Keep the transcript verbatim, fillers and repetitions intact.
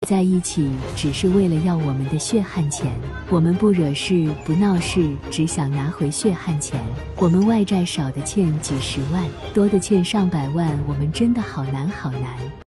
在一起只是为了要我们的血汗钱，我们不惹事不闹事，只想拿回血汗钱。我们外债少的欠几十万，多的欠上百万，我们真的好难好难。